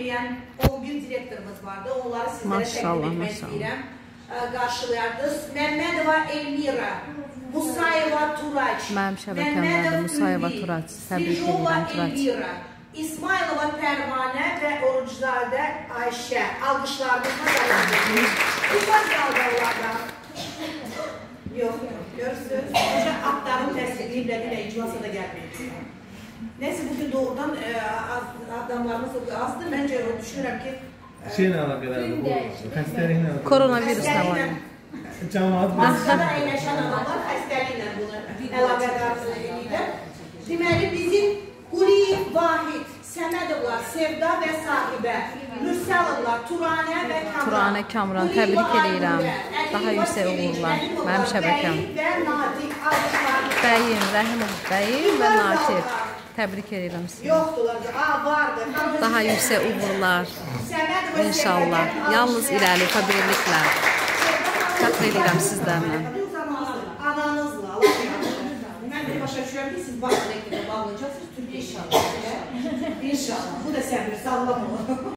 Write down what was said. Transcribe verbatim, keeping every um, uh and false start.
eləyən on bir direktorumuz vardı. Onları sizlərə təqdim etmək istəyirəm. Qarşılayardınız. Məmmədova Elmira, Musayeva Turaç, Mənim şəbəkəmlərdə Musayeva Turaç, təbrik edirəm Turaç. İsmailova Pərvanə və Oruczadə Ayşə. Alqışlarınızla davam edilir. İfaz qaldı onlardan. Yox, görürsünüz. Hoca adlarını təsdiqləyiblədir və iclasa da gəlməyəcək. Neyse, bugün doğrudan adamlarımız azdır. Məncə düşünürəm ki... Şeylə əlaqələrdir bu, xəstəliklə əlaqələrdir. Koronavirusla var. Masada əyləşən adamlar xəstəliklə bunu əlaqədar edirlər. Deməli, bizim Quliyev Vahid, Səmədovlar, Sevda və Sahibə, Mürsəlovlar, Turanə və Kamran. Turanə, Kamran, təbrik edirəm. Daha yüksək uğurlar. Mənim şəbəkəm. Bəyim, Rəhimov bəyim və Natif. Təbrik edirəm sizi. Yoxdular, vardır. Daha yüksək uğurlar. İnşallah. Yalnız irəli, kabirliklə. Fəxr edirəm sizlərlə. Ananızla, Allah yaxşı. Mən də başa düşürəm ki, siz baş rəqədə bağlayacaqsınız. Türkiyə inşallah. İnşallah. Bu da səbir, sağlam olur.